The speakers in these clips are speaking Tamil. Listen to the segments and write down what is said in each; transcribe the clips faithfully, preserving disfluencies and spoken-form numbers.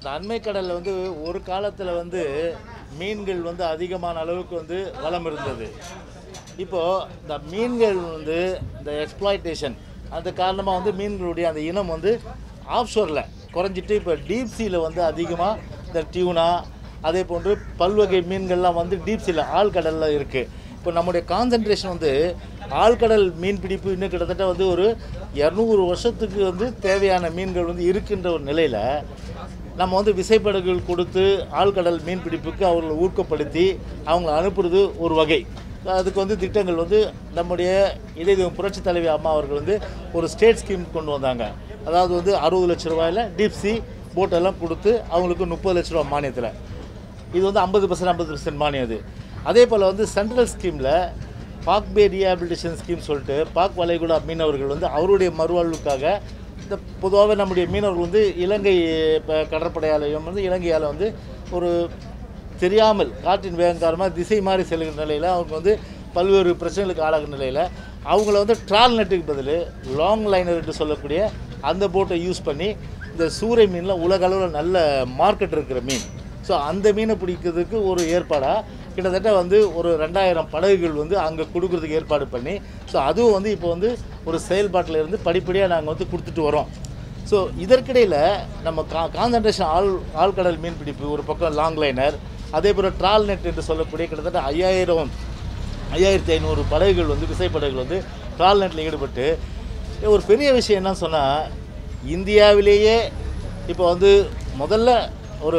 இந்த அண்மை கடலில் வந்து ஒரு காலத்தில் வந்து மீன்கள் வந்து அதிகமான அளவுக்கு வந்து வளம் இருந்தது. இப்போது இந்த மீன்கள் வந்து இந்த எக்ஸ்ப்ளாய்டேஷன் அந்த காரணமாக வந்து மீன்களுடைய அந்த இனம் வந்து ஆஃப்ஷோரில் குறைஞ்சிட்டு இப்போ டீப் சீயில் வந்து அதிகமாக இந்த டியூனா அதே போன்று பல்வகை மீன்கள்லாம் வந்து டீப் சீயில் ஆழ்கடலில் இருக்குது. இப்போ நம்முடைய கான்சன்ட்ரேஷன் வந்து ஆழ்கடல் மீன் பிடிப்பு இன்னும் கிட்டத்தட்ட வந்து ஒரு இரநூறு வருஷத்துக்கு வந்து தேவையான மீன்கள் வந்து இருக்கின்ற ஒரு நிலையில் நம்ம வந்து விசைப்படகுகள் கொடுத்து ஆழ்கடல் மீன் பிடிப்புக்கு அவர்களை ஊக்கப்படுத்தி அவங்கள அனுப்புறது ஒரு வகை. அதுக்கு வந்து திட்டங்கள் வந்து நம்முடைய இளைய புரட்சி தலைவி அம்மா அவர்கள் வந்து ஒரு ஸ்டேட் ஸ்கீம் கொண்டு வந்தாங்க. அதாவது வந்து அறுபது லட்ச ரூபாயில் டீப்சி போட்டெல்லாம் கொடுத்து அவங்களுக்கு முப்பது லட்ச ரூபா மானியத்தில், இது வந்து ஐம்பது பர்சன்ட் ஐம்பது பர்சன்ட் மானியம். அது அதே போல் வந்து சென்ட்ரல் ஸ்கீமில் பாக் பே ரீஹாபிலிட்டேஷன் ஸ்கீம் சொல்லிட்டு பாக் வளைகுடா மீனவர்கள் வந்து அவருடைய மறுவாழ்வுக்காக இந்த பொதுவாகவே நம்முடைய மீனவர்கள் வந்து இலங்கை இப்போ கடற்படையாலையும் வந்து இலங்கையால் வந்து ஒரு தெரியாமல் காற்றின் வேகம் காரணமாக திசை மாறி செல்கிற நிலையில் அவங்க வந்து பல்வேறு பிரச்சனைகளுக்கு ஆளாகிற நிலையில் அவங்கள வந்து ட்ரால் நெட்டுக்கு பதில் லாங் லைனர் என்று சொல்லக்கூடிய அந்த போட்டை யூஸ் பண்ணி இந்த சூறை மீனில் உலக அளவில் நல்ல மார்க்கெட் இருக்கிற மீன், ஸோ அந்த மீனை பிடிக்கிறதுக்கு ஒரு ஏற்பாடாக கிட்டத்தட்ட வந்து ஒரு ரெண்டாயிரம் படகுகள் வந்து அங்கே கொடுக்குறதுக்கு ஏற்பாடு பண்ணி, ஸோ அதுவும் வந்து இப்போ வந்து ஒரு செயல்பாட்டில் இருந்து படிப்படியாக நாங்கள் வந்து கொடுத்துட்டு வரோம். ஸோ இதற்கிடையில் நம்ம கா கான்சன்ட்ரேஷன் ஆள் ஆழ்கடல் மீன் பிடிப்பு ஒரு பக்கம் லாங் லைனர், அதே போல் ட்ரால் நெட் என்று சொல்லக்கூடிய கிட்டத்தட்ட ஐயாயிரம் ஐயாயிரத்தி ஐநூறு படகுகள் வந்து விசைப்படகுகள் வந்து ட்ரால் நெட்டில் ஈடுபட்டு ஒரு பெரிய விஷயம் என்னன்னு சொன்னால், இந்தியாவிலேயே இப்போ வந்து முதல்ல ஒரு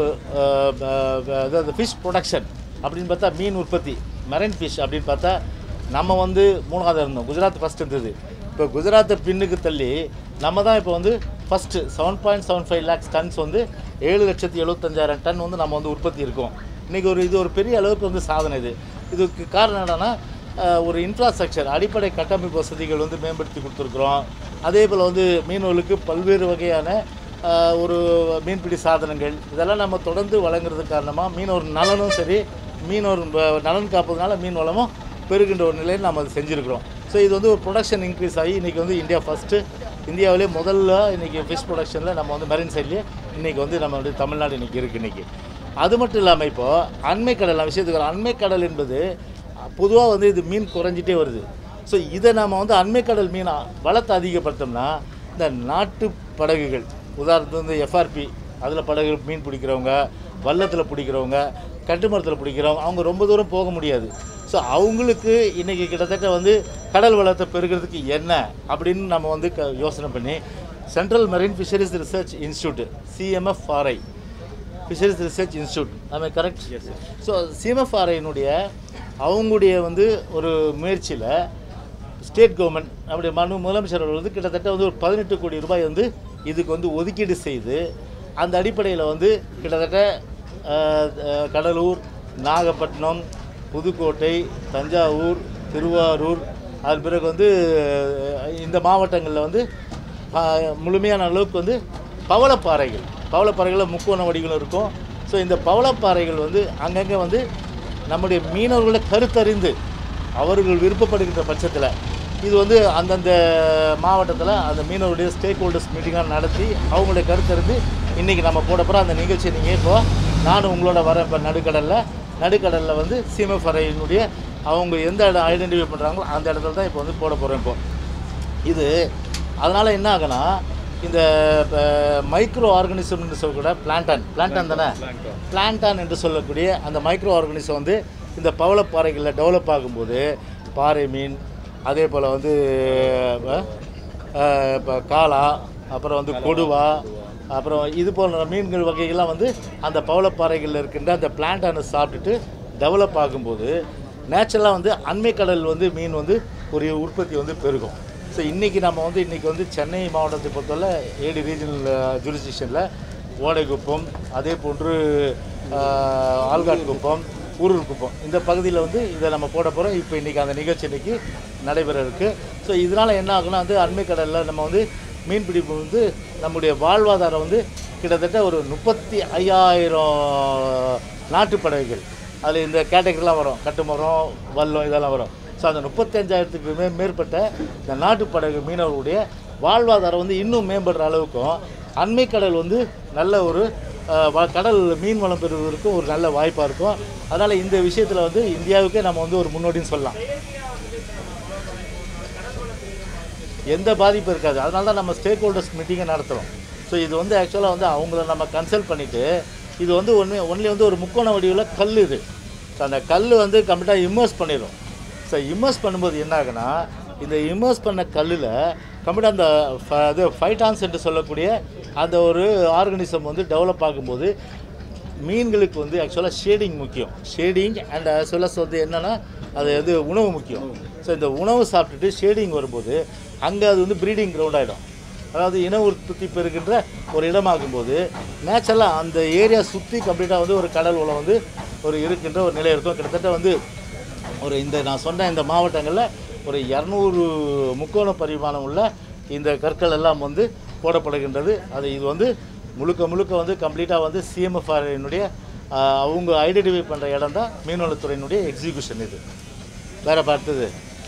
அதாவது ஃபிஷ் ப்ரொடக்ஷன் அப்படின்னு பார்த்தா மீன் உற்பத்தி மெரைன் ஃபிஷ் அப்படின்னு பார்த்தா நம்ம வந்து மூணாவது இருந்தோம், குஜராத் ஃபஸ்ட் இருந்தது. இப்போ குஜராத்தை பின்னுக்கு தள்ளி நம்ம தான் இப்போ வந்து first seven point seven five lakhs tonnes வந்து ஏழு லட்சத்தி எழுபத்தஞ்சாயிரம் டன் வந்து நம்ம வந்து உற்பத்தி இருக்கோம். இன்றைக்கி ஒரு இது ஒரு பெரிய அளவுக்கு வந்து சாதனை. இது இதுக்கு காரணம் என்னென்னா ஒரு இன்ஃப்ராஸ்ட்ரக்சர் அடிப்படை கட்டமைப்பு வசதிகள் வந்து மேம்படுத்தி கொடுத்துருக்குறோம். அதே போல் வந்து மீனவர்களுக்கு பல்வேறு வகையான ஒரு மீன்பிடி சாதனங்கள் இதெல்லாம் நம்ம தொடர்ந்து வழங்குறதுக்கு காரணமாக மீனவர் நலனும் சரி, மீனவர் நலன் காப்பதுனால மீன் வளமும் பெருகின்ற ஒரு நிலையில் நம்ம அது செஞ்சுருக்கிறோம். ஸோ இது வந்து ஒரு ப்ரொடக்ஷன் இன்க்ரீஸ் ஆகி இன்றைக்கி வந்து இந்தியா ஃபஸ்ட்டு, இந்தியாவிலே முதல்ல இன்றைக்கி ஃபிஷ் ப்ரொடக்ஷனில் நம்ம வந்து மெரின் சைட்லேயே இன்றைக்கி வந்து நம்ம வந்து தமிழ்நாடு இன்றைக்கி இருக்குது. இன்றைக்கி அது மட்டும் இல்லாமல் இப்போது அண்மை கடல் விஷயத்துக்கு அண்மை கடல் என்பது பொதுவாக வந்து இது மீன் குறைஞ்சிட்டே வருது. ஸோ இதை நம்ம வந்து அண்மை கடல் மீனை வளத்தை அதிகப்படுத்தோம்னா இந்த நாட்டு படகுகள் உதாரணத்துக்கு வந்து எஃப்ஆர்பி அதில் படகு மீன் பிடிக்கிறவங்க, வள்ளத்தில் பிடிக்கிறவங்க, கட்டுமரத்தில் பிடிக்கிறவங்க அவங்க ரொம்ப தூரம் போக முடியாது. ஸோ அவங்களுக்கு இன்றைக்கி கிட்டத்தட்ட வந்து கடல் வளத்தை பெருகிறதுக்கு என்ன அப்படின்னு நம்ம வந்து க யோசனை பண்ணி central marine fisheries research institute CMFRI fisheries research institute நம்ம கரெக்ட். ஸோ சிஎம்எஃப்ஆர்ஐனுடைய அவங்களுடைய வந்து ஒரு முயற்சியில் ஸ்டேட் கவர்மெண்ட் நம்முடைய மனு முதலமைச்சர் அவர்கள் வந்து கிட்டத்தட்ட வந்து ஒரு பதினெட்டு கோடி ரூபாய் வந்து இதுக்கு வந்து ஒதுக்கீடு செய்து அந்த அடிப்படையில் வந்து கிட்டத்தட்ட கடலூர், நாகப்பட்டினம், புதுக்கோட்டை, தஞ்சாவூர், திருவாரூர், அதன் பிறகு வந்து இந்த மாவட்டங்களில் வந்து முழுமையான அளவுக்கு வந்து பவளப்பாறைகள் பவளப்பாறைகளில் முக்கோண வடிகளும் இருக்கும். ஸோ இந்த பவளப்பாறைகள் வந்து அங்கங்கே வந்து நம்முடைய மீனவர்களை கருத்தறிந்து அவர்கள் விருப்பப்படுகின்ற பட்சத்தில் இது வந்து அந்தந்த மாவட்டத்தில் அந்த மீனவருடைய ஸ்டேக் ஹோல்டர்ஸ் மீட்டிங்காக நடத்தி அவங்களுடைய கருத்தறிந்து இன்றைக்கி நம்ம போட போகிற அந்த நிகழ்ச்சியை நீங்கள் இப்போ நானும் உங்களோட வர இப்போ நடுக்கடலில் நடுக்கடலில் வந்து சிஎம்எஃப்ஆர்ஐனுடைய அவங்க எந்த இடம் ஐடென்டிஃபை பண்ணுறாங்களோ அந்த இடத்துல தான் இப்போ வந்து போட போகிறோம். இப்போ இது அதனால் என்ன ஆகுனா இந்த மைக்ரோ ஆர்கானிசம் என்று சொல்லக்கூடிய பிளான்டான் பிளான்டான் தானே பிளான்டான் என்று சொல்லக்கூடிய அந்த மைக்ரோ ஆர்கானிசம் வந்து இந்த பவளப்பாறைகளில் டெவலப் ஆகும்போது பாறை மீன், அதே போல் வந்து இப்போ காளா, அப்புறம் வந்து கொடுவா, அப்புறம் இது போன்ற மீன்கள் வகைகள்லாம் வந்து அந்த பவளப்பாறைகளில் இருக்கின்ற அந்த பிளான்டானை சாப்பிட்டுட்டு டெவலப் ஆகும்போது நேச்சுரலாக வந்து அண்மை கடல் வந்து மீன் வந்து ஒரு உற்பத்தி வந்து பெருகும். ஸோ இன்றைக்கி நம்ம வந்து இன்றைக்கி வந்து சென்னை மாவட்டத்தை பொறுத்தவரை ஏடி ரீஜனல் ஜூரிஸ்டிக்ஷனில் ஓடைக்குப்பம், அதே போன்று ஆல்காட்குப்பம், ஊரூர் குப்பம் இந்த பகுதியில் வந்து இதை நம்ம போட போகிறோம். இப்போ இன்றைக்கி அந்த நிகழ்ச்சி இன்றைக்கி நடைபெற இருக்குது. ஸோ இதனால் என்ன ஆகுனா வந்து அண்மை கடலில் நம்ம வந்து மீன்பிடிப்பு வந்து நம்முடைய வாழ்வாதாரம் வந்து கிட்டத்தட்ட ஒரு முப்பத்தி ஐயாயிரம் நாட்டு படகுகள் அதில் இந்த கேட்டகரிலாம் வரும், கட்டுமரம், வல்லம் இதெல்லாம் வரும். ஸோ அந்த முப்பத்தஞ்சாயிரத்துக்கு மே மேற்பட்ட இந்த நாட்டு படகு மீனவர்களுடைய வாழ்வாதாரம் வந்து இன்னும் மேம்படுற அளவுக்கும் அண்மை கடல் வந்து நல்ல ஒரு கடல் மீன் வளம் பெறுவதற்கு ஒரு நல்ல வாய்ப்பாக இருக்கும். அதனால் இந்த விஷயத்தில் வந்து இந்தியாவுக்கே நம்ம வந்து ஒரு முன்னோடின்னு சொல்லலாம். எந்த பாதிப்பும் இருக்காது. அதனால தான் நம்ம ஸ்டேக் ஹோல்டர்ஸ் மீட்டிங்கை நடத்துகிறோம். ஸோ இது வந்து ஆக்சுவலாக வந்து அவங்கள நம்ம கன்சல்ட் பண்ணிவிட்டு இது வந்து ஒன்று ஒன்லி வந்து ஒரு முக்கோண வடிவில் கல் இது. ஸோ அந்த கல் வந்து கம்ப்ளீட்டாக இம்மர்ஸ் பண்ணிடும். ஸோ இம்மர்ஸ் பண்ணும்போது என்ன ஆகுனா இந்த இம்மர்ஸ் பண்ண கல்லில் கம்ப்ளீட்டாக அந்த அது ஃபைட்டான்ஸ் என்று சொல்லக்கூடிய அந்த ஒரு ஆர்கனிசம் வந்து டெவலப் ஆகும்போது மீன்களுக்கு வந்து ஆக்சுவலாக ஷேடிங் முக்கியம். Shading and as well as வந்து என்னென்னா அது வந்து உணவு முக்கியம். ஸோ இந்த உணவு சாப்பிட்டுட்டு ஷேடிங் வரும்போது அங்கே அது வந்து ப்ரீடிங் கிரவுண்ட் ஆகிடும். அதாவது இன உற்பத்தி பெறுகின்ற ஒரு இடமாகும்போது நேச்சுரலாக அந்த ஏரியா சுற்றி கம்ப்ளீட்டாக வந்து ஒரு கடல் உலம் வந்து ஒரு இருக்கின்ற ஒரு நிலை இருக்கும். கிட்டத்தட்ட வந்து ஒரு இந்த நான் சொன்ன இந்த மாவட்டங்களில் ஒரு இரநூறு முக்கோண பரிமாணம் உள்ள இந்த கற்கள் எல்லாம் வந்து போடப்படுகின்றது. அது இது வந்து முழுக்க முழுக்க வந்து கம்ப்ளீட்டாக வந்து சிஎம்எஃப்ஆரினுடைய அவங்க ஐடென்டிஃபை பண்ணுற இடம் தான் மீன்வளத்துறையினுடைய எக்ஸிக்யூஷன். இது வேறு பார்த்தது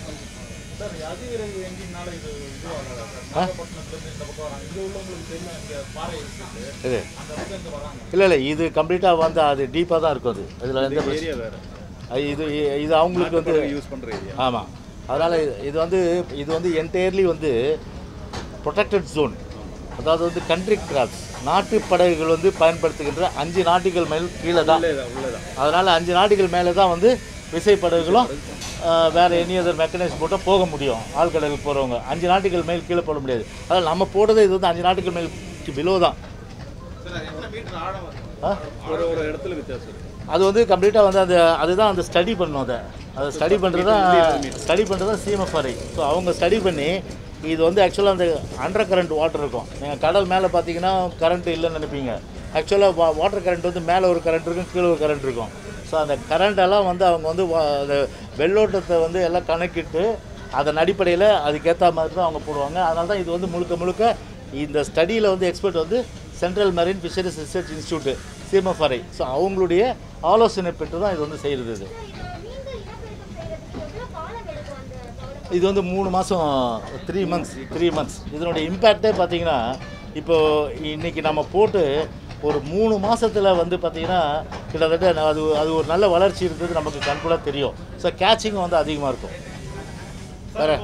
இது இல்லை இல்லை இது கம்ப்ளீட்டாக வந்து அது டீப்பாக தான் இருக்கும். அது அதில் எந்த இது இது அவங்களுக்கு வந்து யூஸ் பண்ணுற ஏரியா. ஆமாம். அதனால் இது வந்து இது வந்து என்டையர்லி வந்து ப்ரொடெக்டட் ஜோன். அதாவது வந்து கண்ட்ரி கிராப்ஸ் நாட்டு படகுகள் வந்து பயன்படுத்துகின்ற அஞ்சு நாட்டுகள் மேல் கீழே தான். அதனால் அஞ்சு நாட்டுகள் மேலே தான் வந்து விசைப்படகுகளும் வேறு எனி அதர் மெக்கனைஸ் போட்டால் போக முடியும். ஆழ்கடலுக்கு போகிறவங்க அஞ்சு நாட்டுகள் மேல் கீழே போட முடியாது. அதனால் நம்ம போடுறது இது வந்து அஞ்சு நாட்டுகள் மேல் பிலோ தான். ஒரு இடத்துல வித்தியாசம் அது வந்து கம்ப்ளீட்டாக வந்து அந்த அதுதான் அந்த ஸ்டடி பண்ணணும். அதை அதை ஸ்டடி பண்ணுறது தான் ஸ்டடி பண்ணுறது தான் சிஎம்எஃப்ஆர்ஐ. ஸோ அவங்க ஸ்டடி பண்ணி இது வந்து ஆக்சுவலாக அந்த அண்டர் கரண்ட் வாட்டர் இருக்கும். நீங்கள் கடல் மேலே பார்த்தீங்கன்னா கரண்ட் இல்லைன்னு நினைப்பீங்க. ஆக்சுவலாக வா வாட்டர் கரண்ட் வந்து மேலே ஒரு கரண்ட் இருக்கும், கீழே ஒரு கரண்ட் இருக்கும். ஸோ அந்த கரண்டெல்லாம் வந்து அவங்க வந்து அந்த வெள்ளோட்டத்தை வந்து எல்லாம் கணக்கிட்டு அதன் அடிப்படையில் அதுக்கேற்ற மாதிரி தான் அவங்க போடுவாங்க. அதனால தான் இது வந்து முழுக்க முழுக்க இந்த ஸ்டடியில் வந்து எக்ஸ்பர்ட் வந்து central marine fisheries research institute CMFRI. So அவங்களுடைய ஆலோசனை பெற்று தான் இது வந்து செய்கிறது. இது இது வந்து மூணு மாதம் த்ரீ மந்த்ஸ் த்ரீ மந்த்ஸ் இதனுடைய இம்பேக்டே பார்த்திங்கன்னா இப்போது இன்றைக்கி நம்ம போட்டு ஒரு மூணு மாதத்தில் வந்து பார்த்திங்கன்னா கிட்டத்தட்ட அது அது ஒரு நல்ல வளர்ச்சி இருக்கிறது நமக்கு கண்கூட தெரியும். ஸோ கேட்சிங்கும் வந்து அதிகமாக இருக்கும். வேறு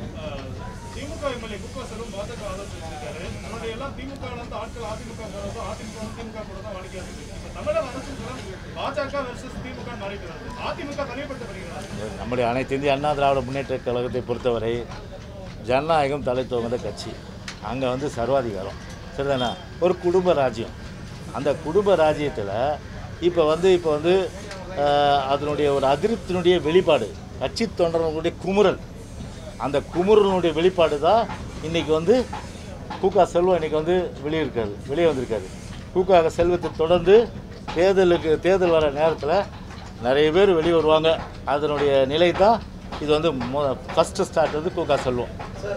நம்முடைய அனைத்து இந்திய அண்ணா திராவிட முன்னேற்ற கழகத்தை பொறுத்தவரை ஜனநாயகம் தலை தோங்குற கட்சி. அங்கே வந்து சர்வாதிகாரம் சரிதானே, ஒரு குடும்ப ராஜ்யம். அந்த குடும்ப ராஜ்யத்தில் இப்போ வந்து இப்போ வந்து அதனுடைய ஒரு அதிருப்தியினுடைய வெளிப்பாடு கட்சி தொண்டர்களுடைய குமுறல். அந்த குமுறலுடைய வெளிப்பாடு தான் இன்றைக்கி வந்து கூகா செல்வம் இன்றைக்கி வந்து வெளியே இருக்காது வெளியே வந்திருக்காரு. கூகா செல்வத்தை தொடர்ந்து தேர்தலுக்கு தேர்தல் வர நேரத்தில் நிறைய பேர் வெளியே வருவாங்க. அதனுடைய நிலை தான் இது வந்து ஃபஸ்ட்டு ஸ்டார்ட் வந்து கூகா செல்வம்.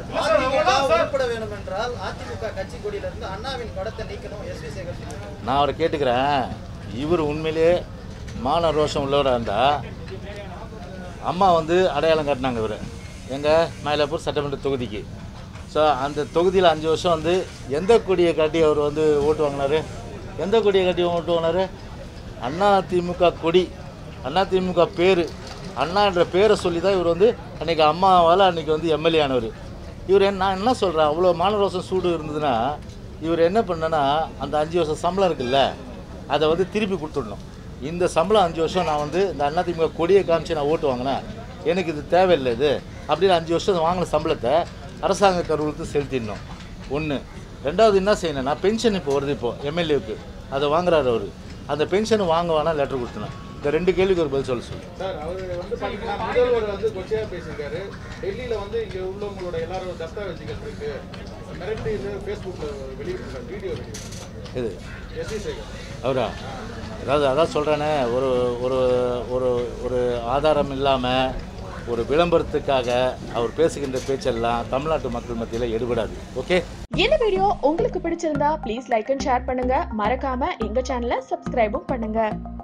நான் அவரை கேட்டுக்கிறேன், இவர் உண்மையிலே மான ரோஷம் உள்ளவராக இருந்தால் அம்மா வந்து அடையாளம் காட்டினாங்க இவர் எங்கள் மயிலாப்பூர் சட்டமன்ற தொகுதிக்கு. ஸோ அந்த தொகுதியில் அஞ்சு வருஷம் வந்து எந்த கொடியை காட்டி அவர் வந்து ஓட்டு வாங்கினார்? எந்த கொடியை காட்டி ஓட்டு வாங்கினார்? அண்ணா திமுக கொடி, அண்ணா திமுக பேர், அண்ணான்ற பேரை சொல்லி தான் இவர் வந்து அன்றைக்கி அம்மாவால் அன்றைக்கி வந்து எம்எல்ஏ ஆனவர். இவர் என்ன நான் என்ன சொல்கிறேன், அவ்வளோ மானரோசம் சூடு இருந்ததுன்னா இவர் என்ன பண்ணேன்னா அந்த அஞ்சு வருஷம் சம்பளம் இருக்குல்ல அதை வந்து திருப்பி கொடுத்துடணும். இந்த சம்பளம் அஞ்சு வருஷம் நான் வந்து இந்த அண்ணா திமுக கொடியை காமிச்சு நான் ஓட்டு வாங்கினேன், எனக்கு இது தேவையில்லை இது அப்படின்னு அஞ்சு வருஷம் வாங்கின சம்பளத்தை அரசாங்க கருவூலத்தை செலுத்திடணும். ஒன்று. ரெண்டாவது என்ன செய்யணும்னா பென்ஷன் இப்போ வருது, இப்போது எம்எல்ஏவுக்கு அதை வாங்குறாரு அவர், அந்த பென்ஷனை வாங்க வேணால் லெட்டர் கொடுத்தணும். இந்த ரெண்டு கேள்விக்கு ஒரு பதில் சொல்ல சொல்லு சார். அவர் வந்து பார்த்தீங்கன்னா முதல்வர் வந்து கொச்சையாக பேசியிருக்காரு. டெல்லியில் வந்து இங்கே உள்ளவங்களோட எல்லாரும் தஸ்தாவேஜுகள் இருக்கு மிரட்டி ஃபேஸ்புக்கில் வெளியிட்டிருக்காரு வீடியோ வெளியிட்டு. இது எஸ் வி சேகர் அவரா? அதாவது அதான் சொல்கிறேனே, ஒரு ஒரு ஒரு ஒரு ஆதாரம் இல்லாமல் ஒரு விளம்பரத்துக்காக அவர் பேசுகின்ற பேச்செல்லாம் தமிழ்நாட்டு மக்கள் மத்தியில் எடுபடாது. ஓகே, இந்த வீடியோ உங்களுக்கு பிடிச்சிருந்தா ப்ளீஸ் லைக் அண்ட் ஷேர் பண்ணுங்க. மறக்காம எங்க சேனலை சப்ஸ்கிரைபும் பண்ணுங்க.